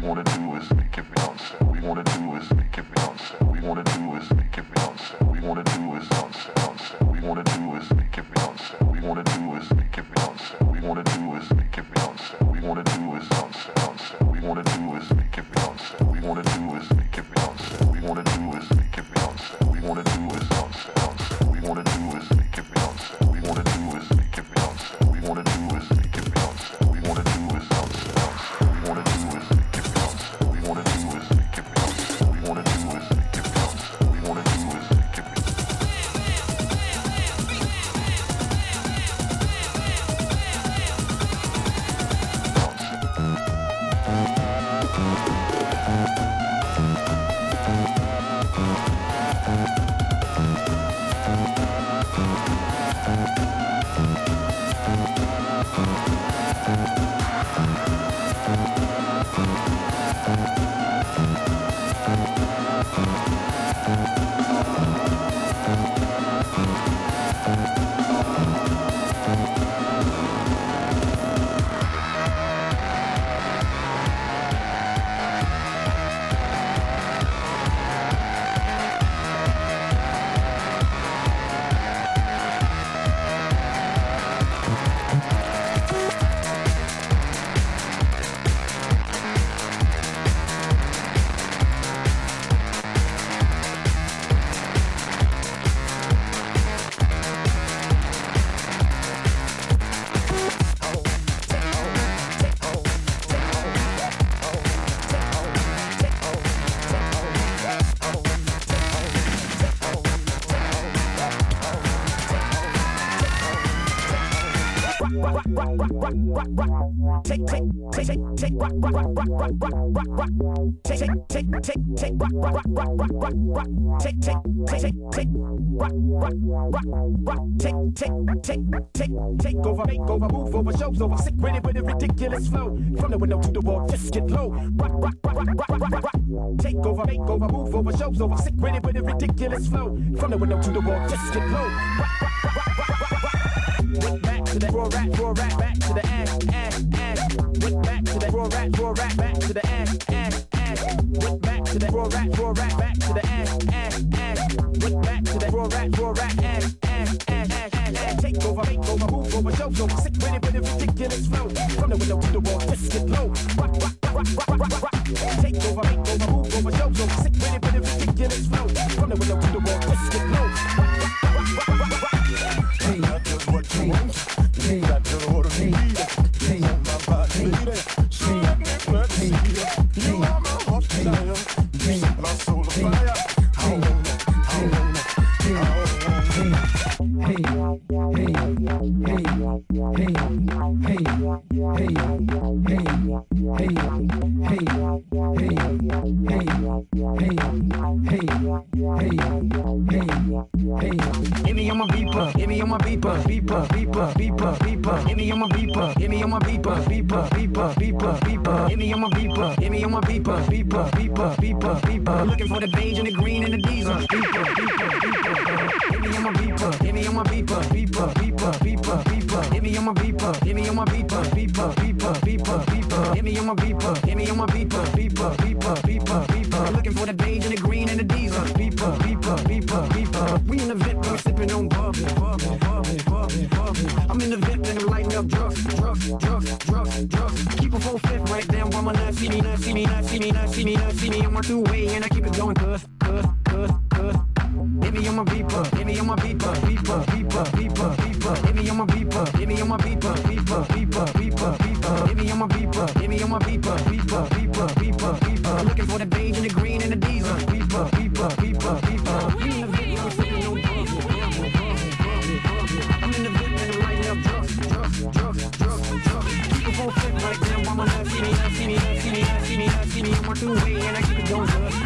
Take over, make over, move over, shows over, sick with it with a ridiculous flow. From the window to the wall, just get low. Take over, make over, move over, shows over, sick with it with a ridiculous flow. From the window to the wall, just get low. Went back to that raw rap, back to the ass. Went back to that raw rap, back to the ass. Went back to that raw rap, back to the ass. Went back to that raw rap, ass. Take over, make over, move over, shows over, sick with it with a ridiculous flow. From the window to the wall, just get low. Take over, make over, move over, shows over, sick with it with a ridiculous flow. From the window to the wall, just get low. Hey, not just what you want. Hey, not just what you need. Hey, on my body, lady. So let me put you. You are my hot desire. You set my soul afire. I wanna. Hit me on my beeper, hit me on my beeper. Hit me on my beeper, hit me on my beeper. Hit me on my beeper, hit me on my beeper. Looking for the beige and the green and the diesel. Hit me on my beeper, hit me on my beeper. Hit me on my beeper, hit me on my beeper. Hit me on my beeper, hit me on my beeper. Looking for the beige and the green and the diesel. We in the VIP, we're sipping on bubble. I'm in the VIP and I'm lighting up drugs. Keep a full fifth right down while my nuts see me on my two-way and I keep it going, cuz. Hit me on my beeper, hit me on my beeper. Hit me on my beeper, hit me on my beeper. Hit me on my beeper, hit me on my beeper. Looking for the beige and the green and the diesel. We in the VIP, we're sipping on I'm in the VIP and I'm lighting up drugs. Keep a full fifth right down while my nuts see me on my two-way and I keep it going, cuz.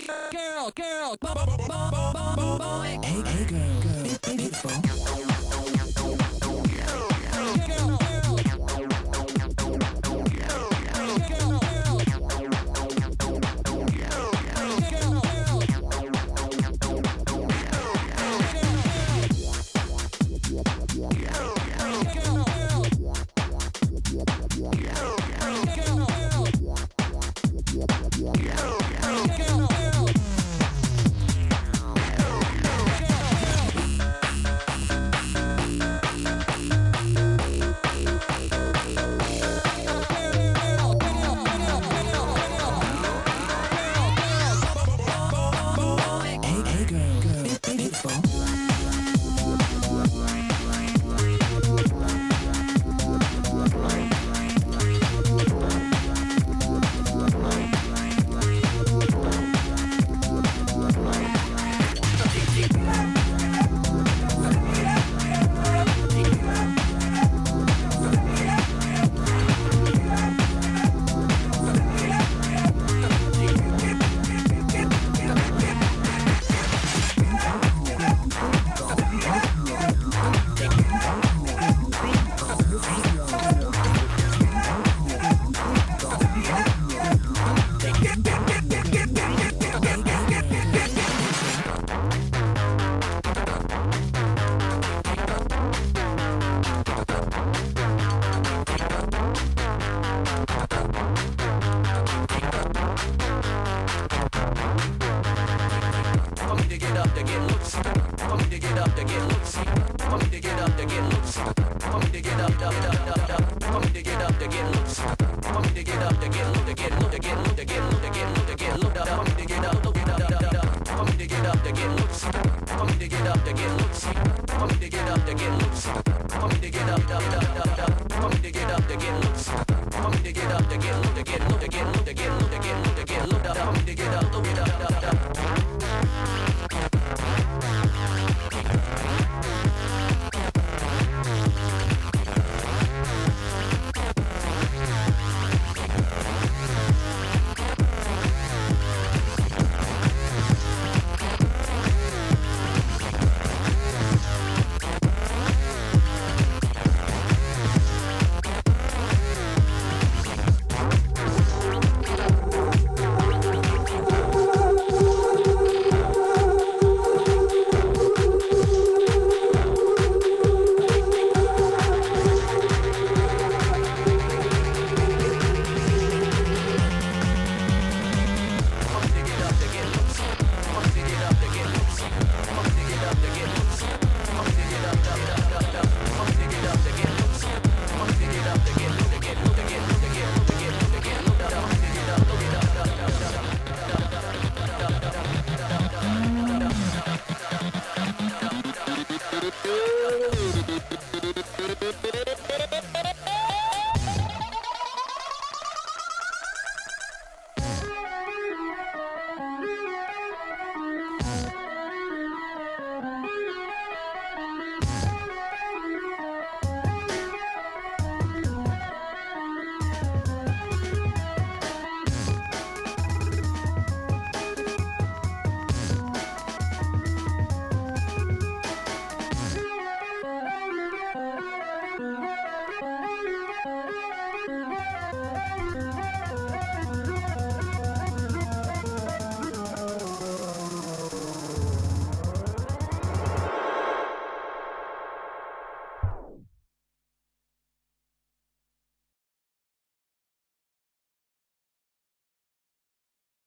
to get loose.